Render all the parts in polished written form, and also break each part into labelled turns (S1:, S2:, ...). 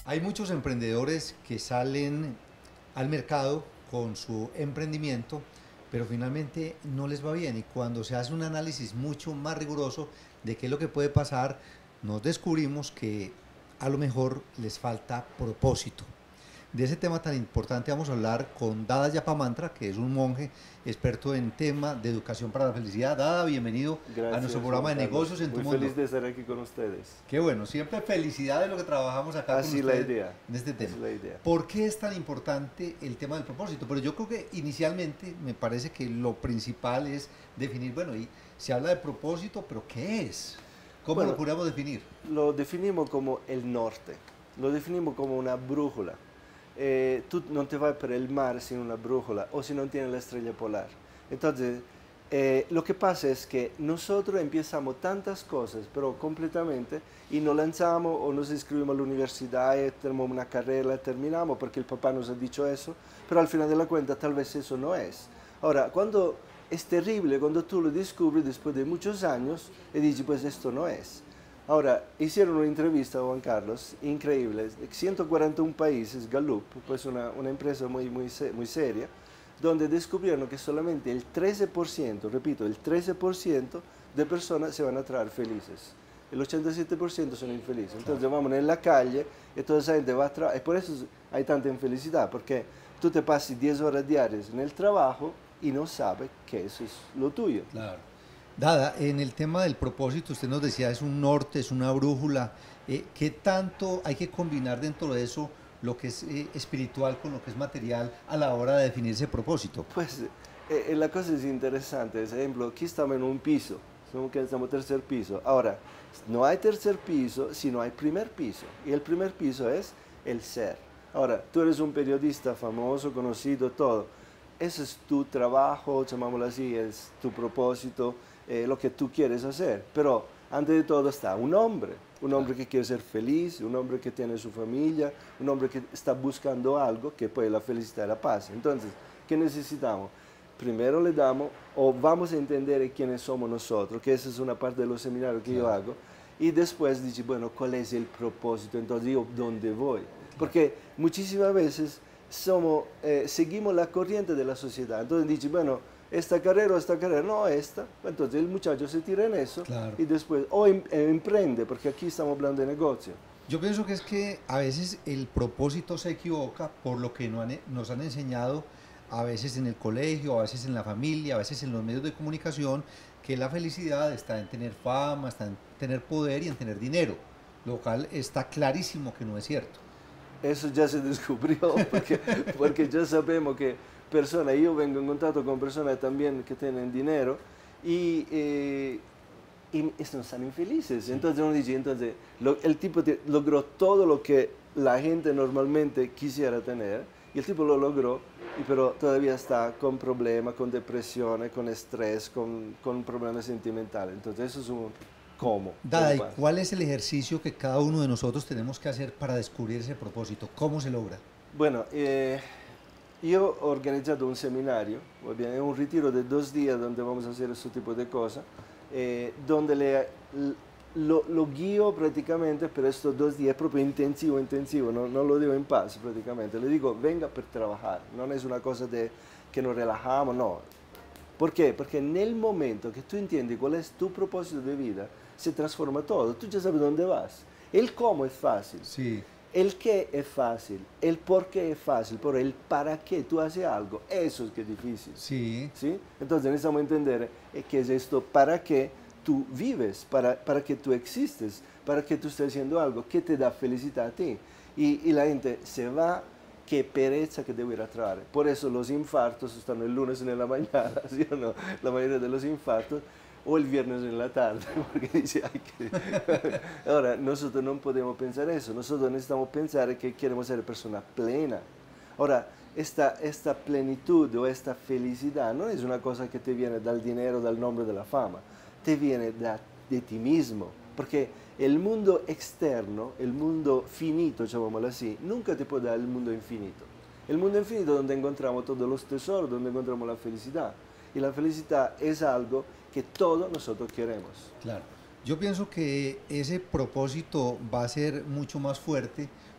S1: Hay muchos emprendedores que salen al mercado con su emprendimiento, pero finalmente no les va bien y cuando se hace un análisis mucho más riguroso de qué es lo que puede pasar, nos descubrimos que a lo mejor les falta propósito. De ese tema tan importante vamos a hablar con Dada Yapamantra, que es un monje experto en tema de educación para la felicidad. Dada, bienvenido a nuestro
S2: Gracias,
S1: programa
S2: Juan
S1: de
S2: Carlos.
S1: negocios en tu
S2: Muy
S1: mundo.
S2: feliz de estar aquí con ustedes.
S1: Qué bueno, siempre felicidad de lo que trabajamos acá con
S2: Así la
S1: ustedes
S2: idea,
S1: en este tema.
S2: así la idea.
S1: ¿Por qué es tan importante el tema del propósito? Pero yo creo que inicialmente me parece que lo principal es definir, bueno, y se habla de propósito, pero ¿qué es? ¿Cómo lo
S2: Bueno,
S1: podríamos definir?
S2: lo definimos como el norte, lo definimos como una brújula. Tú no te vas por el mar sin una brújula o si no tienes la estrella polar. Entonces, lo que pasa es que nosotros empezamos tantas cosas, pero completamente, y nos lanzamos o nos inscribimos a la universidad y tenemos una carrera, la terminamos porque el papá nos ha dicho eso, pero al final de la cuenta tal vez eso no es. Ahora, cuando es terrible, cuando tú lo descubres después de muchos años y dices, pues esto no es. Ahora, hicieron una entrevista a Juan Carlos, increíble, de 141 países, Gallup, pues una empresa muy seria, donde descubrieron que solamente el 13%, repito, el 13% de personas se van a traer felices. El 87% son infelices. Entonces vamos en la calle y toda esa gente va a trabajar. Y por eso hay tanta infelicidad, porque tú te pasas 10 horas diarias en el trabajo y no sabes que eso es lo tuyo.
S1: Claro. Dada, en el tema del propósito, usted nos decía, es un norte, es una brújula. ¿Qué tanto hay que combinar dentro de eso lo que es espiritual con lo que es material a la hora de definir ese propósito?
S2: Pues la cosa es interesante. Por ejemplo, aquí estamos en un piso, estamos en el tercer piso. Ahora, no hay tercer piso si no hay primer piso. Y el primer piso es el ser. Ahora, tú eres un periodista famoso, conocido, todo. Ese es tu trabajo, llamámoslo así, es tu propósito, lo que tú quieres hacer. Pero antes de todo está un hombre que quiere ser feliz, un hombre que tiene su familia, un hombre que está buscando algo que puede la felicidad y la paz. Entonces, ¿qué necesitamos? Primero le damos, o vamos a entender quiénes somos nosotros, que esa es una parte de los seminarios que yo hago, y después dice, bueno, ¿cuál es el propósito? Entonces, ¿yo dónde voy? Porque muchísimas veces seguimos la corriente de la sociedad. Entonces dice, bueno, esta carrera o esta carrera, no esta. Entonces el muchacho se tira en eso
S1: Claro.
S2: y después, o emprende, porque aquí estamos hablando de negocio.
S1: Yo pienso que es que a veces el propósito se equivoca por lo que nos han enseñado a veces en el colegio, a veces en la familia, a veces en los medios de comunicación, que la felicidad está en tener fama, está en tener poder y en tener dinero, lo cual está clarísimo que no es cierto.
S2: Eso ya se descubrió, porque ya sabemos que personas, yo vengo en contacto con personas también que tienen dinero y no están infelices. Entonces uno dice, entonces, el tipo logró todo lo que la gente normalmente quisiera tener, y el tipo lo logró, pero todavía está con problemas, con depresiones, con estrés, con problemas sentimentales. Entonces eso es un cómo.
S1: Dada, ¿y cuál es el ejercicio que cada uno de nosotros tenemos que hacer para descubrir ese propósito? ¿Cómo se logra?
S2: Bueno, yo he organizado un seminario, es un retiro de 2 días donde vamos a hacer este tipo de cosas, donde lo guío prácticamente por estos 2 días, es proprio intensivo, no lo digo en paz prácticamente, le digo venga per trabajar, no es una cosa de que nos relajamos, no. ¿Por qué? Porque en el momento que tú entiendes cuál es tu propósito de vida, se transforma todo, tú ya sabes dónde vas. El cómo es fácil.
S1: Sí.
S2: El qué es fácil, el por qué es fácil, pero el para qué tú haces algo, eso es que es difícil.
S1: Sí.
S2: ¿Sí? Entonces necesitamos entender qué es esto, para qué tú vives, para qué tú existes, para qué tú estás haciendo algo, qué te da felicidad a ti. Y la gente se va, qué pereza que debo ir a trabajar. Por eso los infartos están el lunes en la mañana, ¿sí o no? La mayoría de los infartos o el viernes en la tarde, porque dice, ay, que... Ahora, nosotros no podemos pensar eso, nosotros necesitamos pensar que queremos ser personas plenas. Ahora, esta plenitud o esta felicidad no es una cosa que te viene del dinero, del nombre, de la fama, te viene de ti mismo, porque el mundo externo, el mundo finito, llamémoslo así, nunca te puede dar el mundo infinito. El mundo infinito es donde encontramos todos los tesoros, donde encontramos la felicidad. Y la felicidad es algo que todos nosotros queremos.
S1: Claro. Yo pienso que ese propósito va a ser mucho más fuerte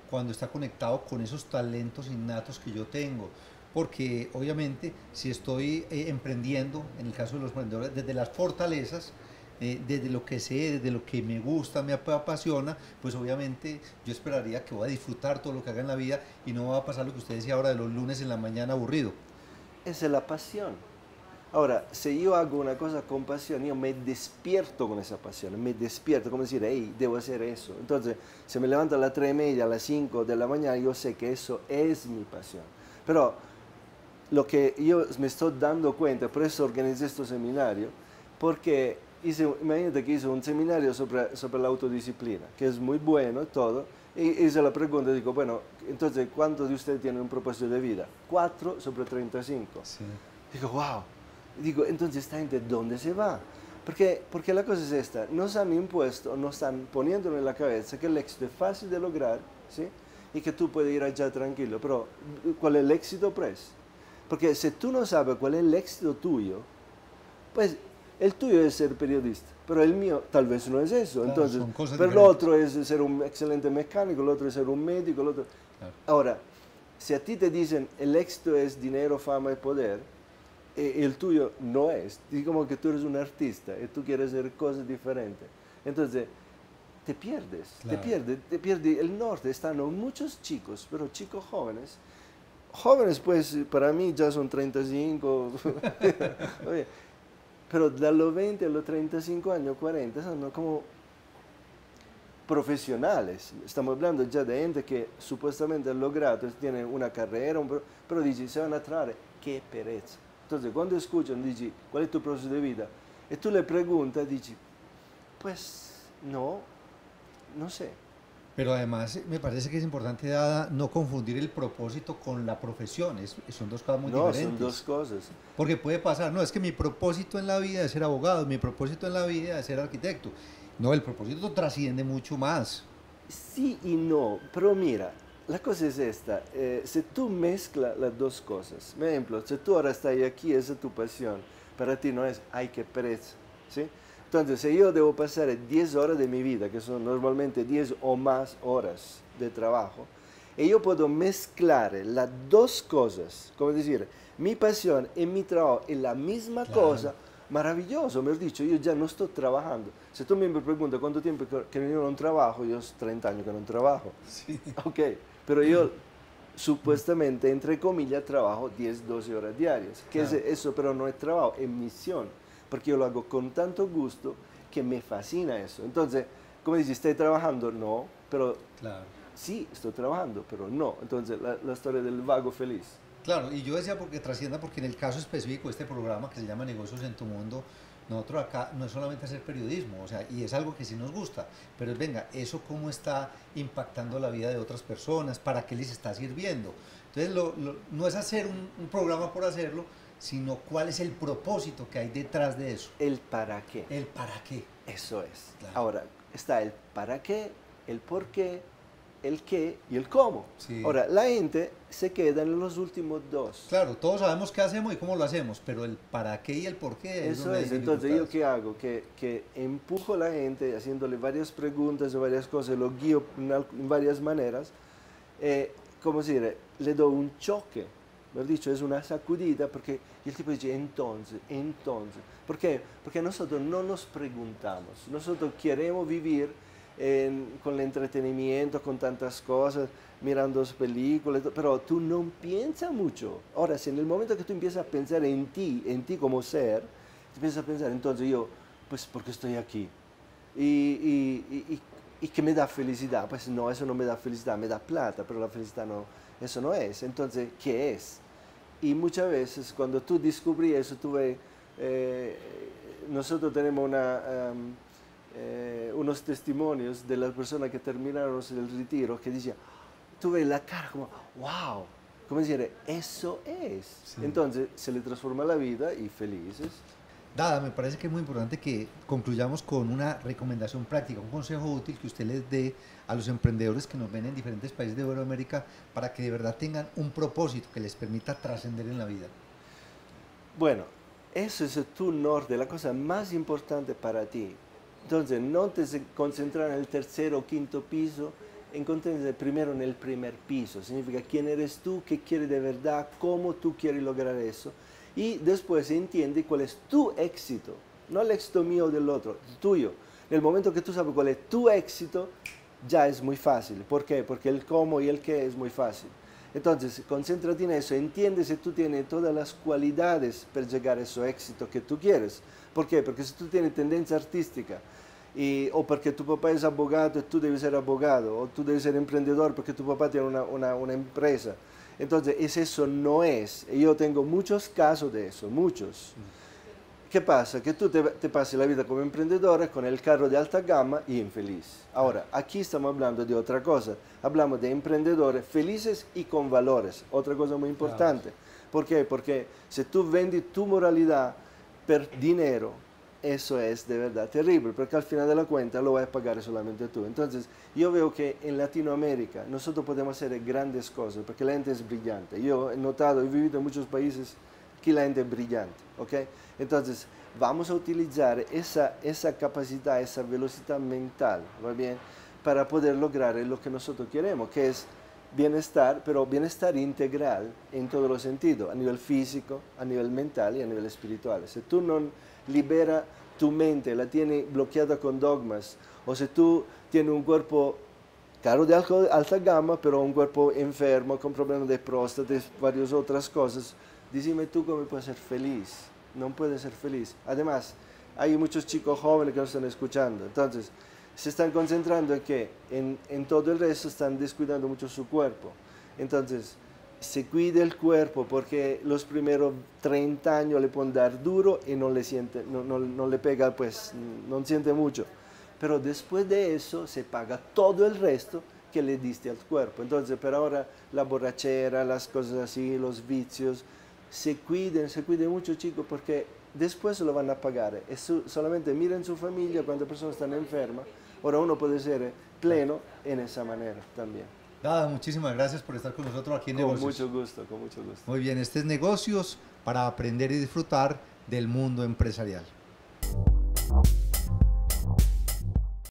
S1: cuando está conectado con esos talentos innatos que yo tengo. Porque obviamente si estoy emprendiendo, en el caso de los emprendedores, desde las fortalezas, desde lo que sé, desde lo que me gusta, me apasiona, pues obviamente yo esperaría que voy a disfrutar todo lo que haga en la vida y no va a pasar lo que usted decía ahora de los lunes en la mañana aburrido.
S2: Esa es la pasión. Ahora, si yo hago una cosa con pasión, yo me despierto con esa pasión, me despierto, como decir, hey, debo hacer eso. Entonces, si me levanto a las 3:30, a las 5 de la mañana, yo sé que eso es mi pasión. Pero lo que yo me estoy dando cuenta, por eso organizé este seminario, porque imagínate que hice un seminario sobre la autodisciplina, que es muy bueno y todo, y hice la pregunta, digo, bueno, entonces, ¿cuántos de ustedes tienen un propósito de vida? 4 sobre 35.
S1: Sí.
S2: Digo, wow. Digo, entonces, ¿esta gente dónde se va? Porque la cosa es esta, nos han impuesto, nos están poniendo en la cabeza que el éxito es fácil de lograr, ¿sí? Y que tú puedes ir allá tranquilo, pero ¿cuál es el éxito, pues? Porque si tú no sabes cuál es el éxito tuyo, pues el tuyo es ser periodista, pero el mío tal vez no es eso.
S1: Claro,
S2: Entonces,
S1: son cosas
S2: pero el
S1: diferentes.
S2: otro es ser un excelente mecánico, el otro es ser un médico, el otro...
S1: Claro.
S2: Ahora, si a ti te dicen el éxito es dinero, fama y poder, el tuyo no es, digamos que tú eres un artista y tú quieres hacer cosas diferentes. Entonces, te pierdes,
S1: Claro.
S2: te pierdes el norte. Están muchos chicos, pero chicos jóvenes. Jóvenes, pues, para mí ya son 35, oye, pero de los 20 a los 35 años, 40, son como profesionales. Estamos hablando ya de gente que supuestamente ha logrado, tienen una carrera, pero dice, se van a traer, qué pereza. Entonces, cuando escuchan, dice, ¿cuál es tu proceso de vida? Y tú le preguntas, dice, pues, no sé.
S1: Pero además me parece que es importante, Dada, no confundir el propósito con la profesión. Son dos cosas muy
S2: No,
S1: diferentes.
S2: son dos cosas.
S1: Porque puede pasar, no, es que mi propósito en la vida es ser abogado, mi propósito en la vida es ser arquitecto. No, el propósito trasciende mucho más.
S2: Sí y no, pero mira, la cosa es esta, si tú mezclas las dos cosas, por ejemplo, si tú ahora estás aquí, esa es tu pasión, para ti no es, ay, qué pereza, ¿sí? Entonces, si yo debo pasar 10 horas de mi vida, que son normalmente 10 o más horas de trabajo, y yo puedo mezclar las dos cosas, como decir, mi pasión y mi trabajo en la misma
S1: Claro.
S2: cosa, maravilloso, me has dicho, yo ya no estoy trabajando. Si tú me preguntas cuánto tiempo que yo no trabajo, yo hace 30 años que no trabajo.
S1: Sí.
S2: Ok, pero yo supuestamente, entre comillas, trabajo 10, 12 horas diarias. Que
S1: Claro.
S2: eso, pero no es trabajo, es misión. Porque yo lo hago con tanto gusto que me fascina eso. Entonces, como dices, ¿estoy trabajando? No, pero
S1: Claro.
S2: sí, estoy trabajando, pero no. Entonces, la historia del vago feliz.
S1: Claro, y yo decía porque trascienda, porque en el caso específico de este programa que se llama Negocios en tu Mundo, nosotros acá no es solamente hacer periodismo, o sea, y es algo que sí nos gusta, pero es, venga, eso cómo está impactando la vida de otras personas, para qué les está sirviendo. Entonces, no es hacer un programa por hacerlo, sino cuál es el propósito que hay detrás de eso.
S2: El para qué.
S1: El para qué.
S2: Eso es.
S1: Claro.
S2: Ahora, está el para qué, el por qué, el qué y el cómo.
S1: Sí.
S2: Ahora, la gente se queda en los últimos dos.
S1: Claro, todos sabemos qué hacemos y cómo lo hacemos, pero el para qué y el por qué
S2: Eso
S1: donde hay
S2: es. Entonces, ¿yo
S1: dificultades.
S2: qué hago? Que empujo a la gente haciéndole varias preguntas o varias cosas, lo guío en varias maneras. ¿Cómo se dice? Le doy un choque. Mejor dicho, es una sacudida porque el tipo dice, entonces. ¿Por qué? Porque nosotros no nos preguntamos. Nosotros queremos vivir con el entretenimiento, con tantas cosas, mirando películas, pero tú no piensas mucho. Ahora, si en el momento que tú empiezas a pensar en ti como ser, tú empiezas a pensar, entonces yo, pues, ¿por qué estoy aquí? Y que me da felicidad. Pues no, eso no me da felicidad, me da plata, pero la felicidad no, eso no es. Entonces, ¿qué es? Y muchas veces cuando tú descubrí eso, tú ves, nosotros tenemos unos testimonios de las personas que terminaron el retiro que decían, tú ves la cara como, wow, como decir, eso es.
S1: Sí.
S2: Entonces se le transforma la vida y felices.
S1: Dada, me parece que es muy importante que concluyamos con una recomendación práctica, un consejo útil que usted les dé a los emprendedores que nos ven en diferentes países de Iberoamérica para que de verdad tengan un propósito que les permita trascender en la vida.
S2: Bueno, eso es tu norte, la cosa más importante para ti. Entonces, no te concentrar en el tercer o quinto piso encuéntrense primero en el primer piso. Significa quién eres tú, qué quieres de verdad, cómo tú quieres lograr eso. Y después entiende cuál es tu éxito, no el éxito mío o del otro, el tuyo. En el momento que tú sabes cuál es tu éxito, ya es muy fácil. ¿Por qué? Porque el cómo y el qué es muy fácil. Entonces, concéntrate en eso, entiende si tú tienes todas las cualidades para llegar a ese éxito que tú quieres. ¿Por qué? Porque si tú tienes tendencia artística, o porque tu papá es abogado y tú debes ser abogado, o tú debes ser emprendedor porque tu papá tiene una empresa. Entonces, eso no es. Y yo tengo muchos casos de eso, muchos. ¿Qué pasa? Que tú te pases la vida como emprendedora con el carro de alta gama y infeliz. Ahora, aquí estamos hablando de otra cosa. Hablamos de emprendedores felices y con valores. Otra cosa muy importante. ¿Por qué? Porque si tú vendes tu moralidad per dinero, eso es de verdad terrible, porque al final de la cuenta lo vas a pagar solamente tú. Entonces, yo veo que en Latinoamérica nosotros podemos hacer grandes cosas, porque la gente es brillante. Yo he notado, he vivido en muchos países que la gente es brillante, ¿ok? Entonces, vamos a utilizar esa capacidad, esa velocidad mental, ¿va bien? Para poder lograr lo que nosotros queremos, que es bienestar, pero bienestar integral en todos los sentidos, a nivel físico, a nivel mental y a nivel espiritual. Si tú no liberas tu mente, la tienes bloqueada con dogmas, o si tú tienes un cuerpo carro de alta gama, pero un cuerpo enfermo, con problemas de próstata y varias otras cosas, dime tú cómo puedes ser feliz. No puedes ser feliz. Además, hay muchos chicos jóvenes que nos están escuchando, entonces se están concentrando en que en todo el resto están descuidando mucho su cuerpo. Entonces, se cuide el cuerpo porque los primeros 30 años le pueden dar duro y no le siente, no le pega, pues no siente mucho. Pero después de eso se paga todo el resto que le diste al cuerpo. Entonces, pero ahora la borrachera, las cosas así, los vicios, se cuiden mucho, chicos, porque después lo van a pagar. Solamente miren su familia cuando personas están enfermas. Ahora uno puede ser pleno en esa manera también.
S1: Dada, muchísimas gracias por estar con nosotros aquí en Negocios.
S2: Con mucho gusto, con mucho gusto.
S1: Muy bien, este es Negocios para aprender y disfrutar del mundo empresarial.